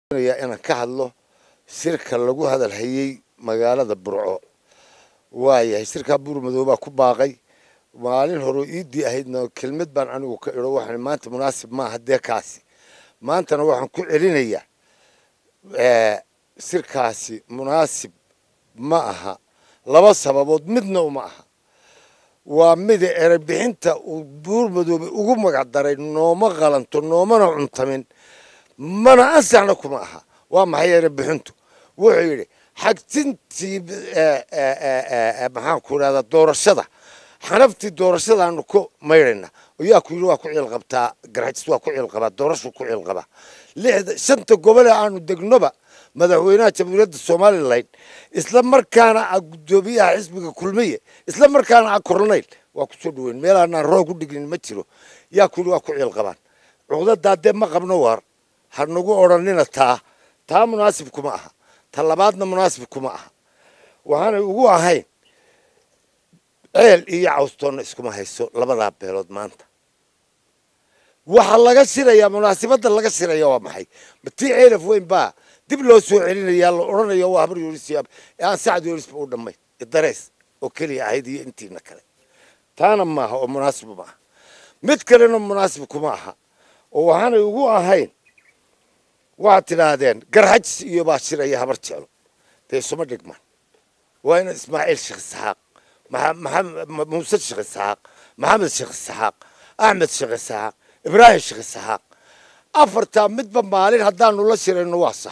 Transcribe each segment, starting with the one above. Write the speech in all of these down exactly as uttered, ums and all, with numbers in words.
أنا كهالله شركة لجو هذا الحيي مجال هذا برعو واي شركة بور مذوبة كباقي وقالين هرو يدي أهيدنا كلمة بان عنو يروح ما أنت مناسب ما هدي كاسي ما أنت نروح نكون علينا آه شركة مناسب معها لما سببود مدنا ومعها ومد ربحنت وبور مذوبة وقوم قدرين نوم غلنتو نوم نعنتمن ما أنا أنسى معها وما هي ربحنتو وعيري حقتنتي maxaan ku raada doorashada xanafti doorashada aanu ku mayrina ayaa ku yiri waa ku cil qabtaa garxis waa ku cil qabaa doorasho ku cil qabaa lixda shanta gobol aanu degnoba madaxweynaha jamhuuriyadda Soomaaliland isla markaana gudoomiyaha xisbiga kulmiye isla markaana korneyl waa ku soo dhaweyn meel aan roog u dhigin ma jiro yaa ku yiri waa ku cil qabaan cuqdada ma qabno war hanagu oranina taa taa munaasib kuma aha talabaadna munaasib kuma aha waxaana ugu ahayn ceel iyo cawstoon iskuma hayso labada beelood maanta waxa laga shirayaa munaasibada laga shirayaa waa maxay batii ceelaf weyn baa dib loo soo celinayaa la oranayo waa habar yoorisiyaab aan saacad yooris u dhamay darees oo kaliya ahayd iyo intiina kale taana ma aha oo munaasib ma aha mid kalena munaasib kuma aha oo waxaana ugu ahayn واتنادين قرحج يباشر أي هبر تعلو تيسمى دقمان وين إسماعيل شيخ السحاق محمد موسى الشيخ السحاق محمد الشيخ السحاق أحمد الشيخ السحاق إبراهيم الشيخ السحاق أفرتا مدبا مالين هدان الله شير إنه واصح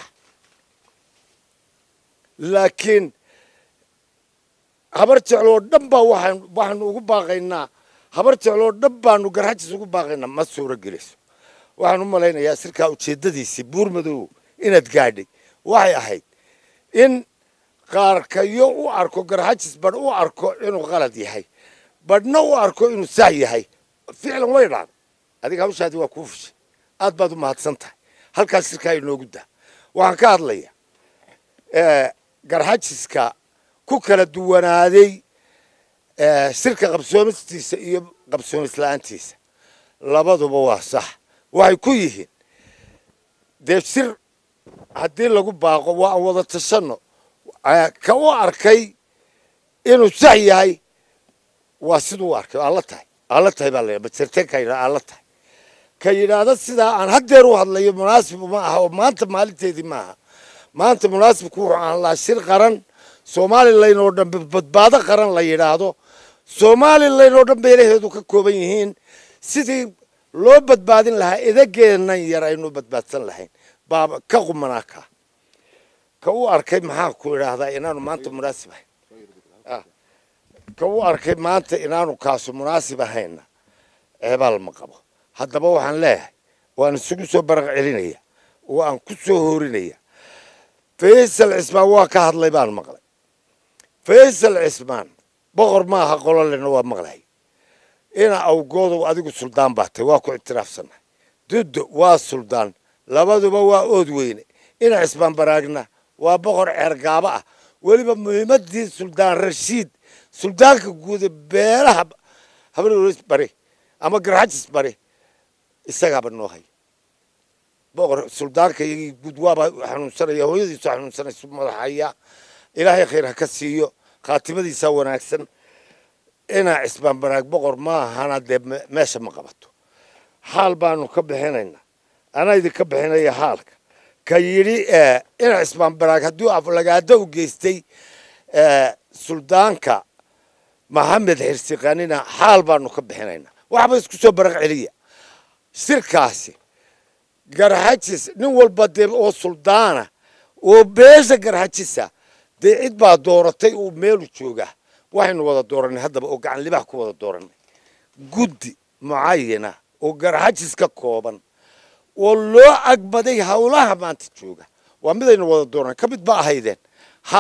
لكن هبر تعلو دبا وحن وحن وقباقينا هبر تعلو دبا نقرحج وقباقينا ما سورة جلس waxaan u maleynayaa sirka ujeedadiisi buur madow inaad gaadhay waxay ahayd in qaarkayo u arko garxajis bar u arko inuu qalad yahay badna u arko inuu sax yahay ficlan way dhacday adiga hawshaadi waa ku fushay aad baad u mahadsan tahay halkaas sirka ay noogu daa waxaan ka hadlayaa ee garxajiska ku kala duwanaaday ee sirka qabsoomistiisa iyo qabsoomis la'aantiisa labaduba waa sax waxay ku yihiin dee sir haddii lagu baaqo waa wada tashano ka u arkay inuu sax yahay waa siduu u arkay alla tahay alla tahay baa leeyahay basirteen ka yidhaa alla tahay ka yidhaahda sidaa aan haddeer u hadlayo munaasib ma aha oo maanta maalinteedii ma aha maanta munaasibku wuxuu aan laa shir qaran Somaliland oo dhan badbaado qaran la yidhaahdo Somaliland oo dhan beelaheedu ka kooban yihiin sidii loo badbaadin lahaa idageenan yar aynu badbaadsan lahayn baaba ka qumanaaka ka u arkay maxaa ku yiraahdaa inaanu maanta munaasib ahayn ah ka u arkay maanta inaanu kaaso munaasib ahayn eebal ma qabo haddaba waxaan leeyahay waan isugu soo baraq celinaya oo aan ku soo hoorinaya Faysal Ismaan waa ka hadlay baan maqlay Faysal Ismaan boqor ma aha qololena waa maqlay ina awgoodu adigu suldaan baatay waa ku itiraafsanay duddo waa suldaan labaduba waa ood weyne ina Ismaan baraagna waa boqor ceergaaba ah waliba muhiimadii suldaan Rashiid suldaanka guud beelaha habruus bari ama garxajis bari isaga banoo hay boqor suldaanka guud waa xanuunsanaya hooyadiisu xanuunsanayso madaxaya ilaahay khayr ha ka siiyo khaatimadiisa wanaagsan ina Ismaan baraag boqor ma ahana de meesha ma qabato xaal baanu ka bixinayna ana idin ka bixinaya xaalka ka yiri ee ina Ismaan baraag haduu aflagaado u geystay ee suldaanka Maxamed Xirsiqanina xaal baanu ka bixinayna waxba isku soo baraq celiya sirkaasi garxajis nin walba de oo suldaana oo beesha garxajisa de cid baa dooratay oo meel u jooga waxaynu wada dooranay haddaba oo gacan libax ku wada dooranay guddi mucaayana oo garxajis ka kooban oo loo agbaday hawlaha maanta jooga waa midaynu wada dooranay ka mid ba ahaydeen ha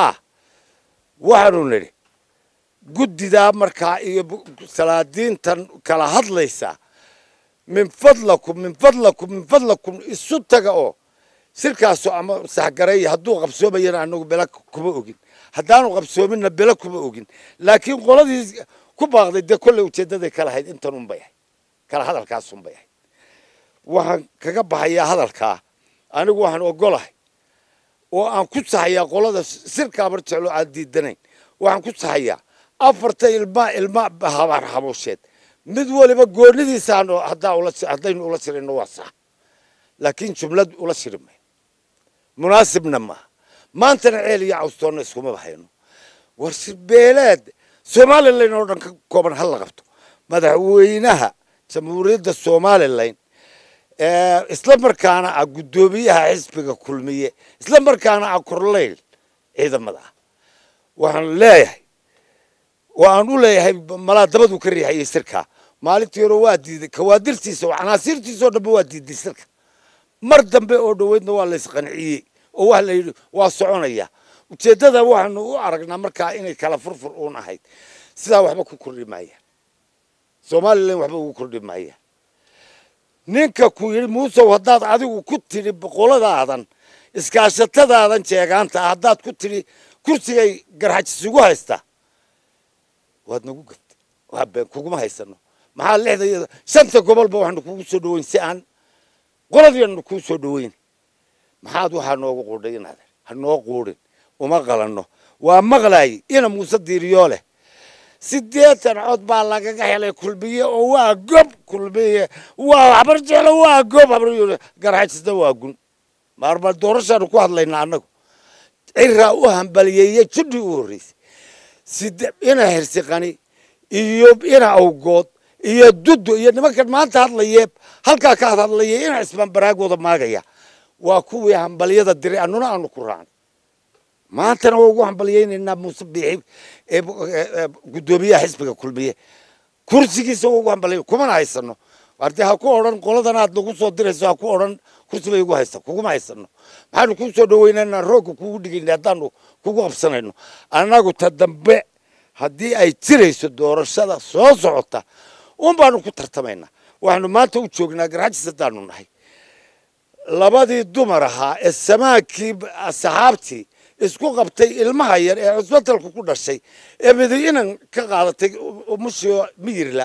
waxaanu niri guddida markaa iyo salaadiintan kala hadlaysa min fadlakum min fadlakum min fadlakum isu taga oo sirkaasoo ama saxgaray hadduu qabsoomayana anagu bela kuma ogin haddaanu qabsoomina bela kuma ogin laakiin qoladii ku baaqday de kulli ujeedaday kala hayd intan un bay kala hadalkaas un bay waxaan kaga baxayaa hadalka anigu waxaan ogolahay oo aan ku sahayaa qolada sirka habar jeclo aan diidanayn waxaan ku sahayaa afarta ilma ilma habar habosheed mid waliba goonidiisaan haddaa ula haddaynu ula shirayno waa sax laakiin jumlad ula shirmay munaasibna maaha maantana ceel iyo cawstoonna iskuma bahayno war shirbeeleed somalilan oo dhan ka kooban hal la qabto madaxweynaha jamhuuriyadda somalilan isla markaana ah guddoomiyaha xisbiga kulmiye isla markaana ah korleyl ciidamada ah waxaan leeyahay waan u leeyahay malaa dabadu ka riixayay sirka maalintii hore waa diiday kawaadirtiisa canaasiirtiisa oo dhanba waa diiday sirka mar dambe oo dhoweydna waa la isqanciyey oo wax la yidhi waa soconaya ujeeddada waxaanu u aragnaa markaa inay kala furfur uun ahayd sidaa waxba ku kordhi maayaan somalilan waxba ugu kordhi maayaan ninka ku yidhi muusow haddaad adigu ku tidhi boqoladaadan iskaashatadaadan jeegaanta haddaad ku tidhi kursigay garxajis ugu haystaa waad nagu gaftay waa been kuguma haysano maxaa lixda shanta gobolba waxaanu kugu soo dhaweyn si aan qoladiianu kuu soo dhaweyn maxaad waxaa noogu quudhay inaad ha noo quudhin uma qalanno waa maqlaayay ina muuse diiriyo leh sideetan cod baa lagaga helay kulmiye oo waa gob kulmiye waa habar jeclo waa gob habar garxajisna waa gun maarba doorashaanu ku hadlaynaa annagu ciraa u hambaliyeeyey judhi u horreysay side ina hersiqani iyo ina awgood iyo dudu iyo nimankan maanta hadlayeeb halkaa ka hadlayay ina ismaan baraagooda maagaya waa kuwii hambaliyada diray annuna aanu ku raacnay maantana waa ugu hambaliyeynaynaa muuse biixi guddoomiyaha xisbiga kulmiye kursigiisa waa ugu hambaliyay kumana haysano wardi ha ku odhan qoladan aad nagu soo dirayso ha ku odhan kursi bay ugu haysa kuguma haysano maxaanu kuu soo dhaweynaynaa roogga kugu dhigayna haddaanu kugu qabsanayno annagu ta dambe haddii ay jirayso doorashada soo socota un baanu ku tartamaynaa waxaanu maanta u joognaa garxajis haddaanu nahay labadii dumar ahaa ee samaankii saxaabtii isku qabtay ilmaha yar ee cusbatalka ku dhashay ee madiinan ka qaadatay mushio miyirla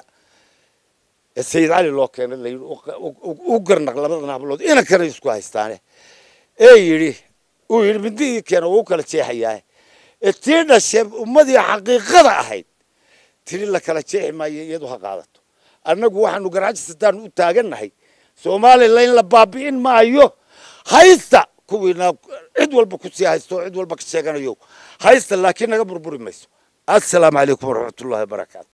ee sayid cali loo keenay la yidhi u garnaq labadan hablood ina kale isku haystaane ee yidhi uu yidhi midii keena wuu kala jeexayaa ee tii dhashay ummadii xaqiiqada ahayd tiri la kala jeexi maayo iyadu ha qaadato annagu waxaanu garxajis haddaan u taagannahay somalilan la baabi'in maayo haysta kuwiina cid walba ku sii haysto cid walba ka sheeganayo haysta laakiin naga burburi mayso assalaamu calaykum waraxmatullaahi wabarakaatu